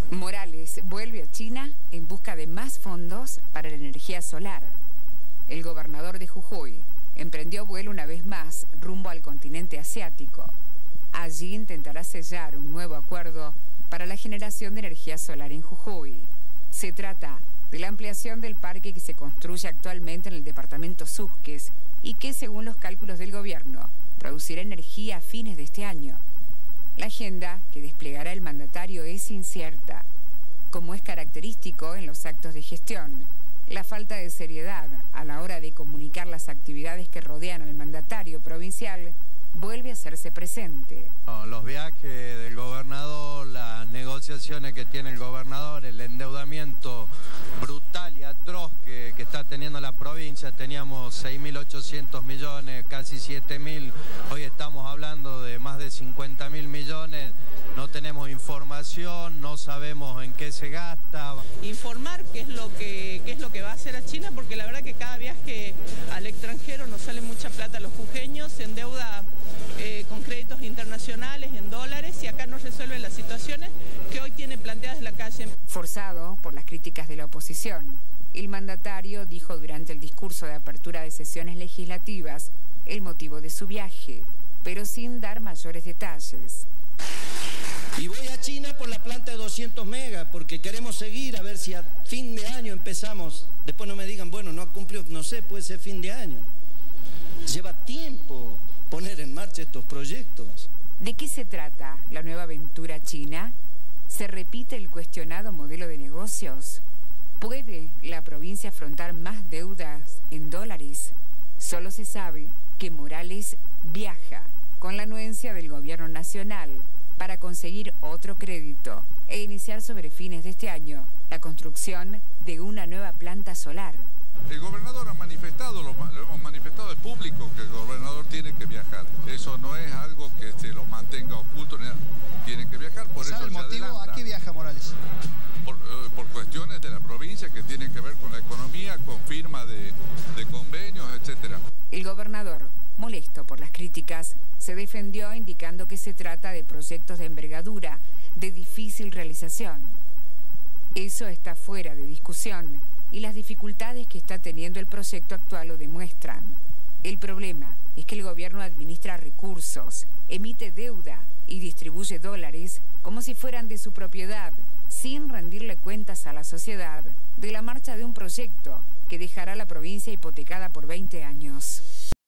Morales vuelve a China en busca de más fondos para la energía solar. El gobernador de Jujuy emprendió vuelo una vez más rumbo al continente asiático. Allí intentará sellar un nuevo acuerdo para la generación de energía solar en Jujuy. Se trata de la ampliación del parque que se construye actualmente en el departamento Susques y que, según los cálculos del gobierno, producirá energía a fines de este año. La agenda que desplegará el mandatario es incierta. Como es característico en los actos de gestión, la falta de seriedad a la hora de comunicar las actividades que rodean al mandatario provincial vuelve a hacerse presente. Los viajes del gobernador, las negociaciones que tiene el gobernador, el endeudamiento brutal y atroz que está teniendo la provincia. Teníamos 6.800 millones, casi 7.000, hoy estamos hablando de más de 50.000 millones, no tenemos información, no sabemos en qué se gasta. Informar qué es lo que va a hacer a China, porque la verdad que cada viaje al extranjero nos sale mucha plata a los jujeños, se endeuda con créditos internacionales en dólares y acá no resuelve las situaciones que hoy tiene planteadas en la calle. Forzado por las críticas de la oposición, el mandatario dijo durante el discurso de apertura de sesiones legislativas el motivo de su viaje, pero sin dar mayores detalles. Y voy a China por la planta de 200 megas, porque queremos seguir a ver si a fin de año empezamos. Después no me digan, bueno, no ha cumplido, no sé, puede ser fin de año. Lleva tiempo poner en marcha estos proyectos. ¿De qué se trata la nueva aventura china? ¿Se repite el cuestionado modelo de negocios? ¿Puede la provincia afrontar más deudas en dólares? Solo se sabe que Morales viaja con la anuencia del gobierno nacional para conseguir otro crédito e iniciar sobre fines de este año la construcción de una nueva planta solar. El gobernador ha manifestado, lo hemos manifestado, es público que el gobernador tiene que viajar. Eso no es algo que se lo mantenga oculto, tiene que viajar, por eso se adelanta. ¿Sabe el motivo a qué viaja Morales? Por cuestiones de la provincia que tienen que ver con la economía, con firma de convenios, etcétera. El gobernador, molesto por las críticas, se defendió indicando que se trata de proyectos de envergadura, de difícil realización. Eso está fuera de discusión y las dificultades que está teniendo el proyecto actual lo demuestran. El problema es que el gobierno administra recursos, emite deuda y distribuye dólares como si fueran de su propiedad, sin rendirle cuentas a la sociedad de la marcha de un proyecto que dejará a la provincia hipotecada por 20 años.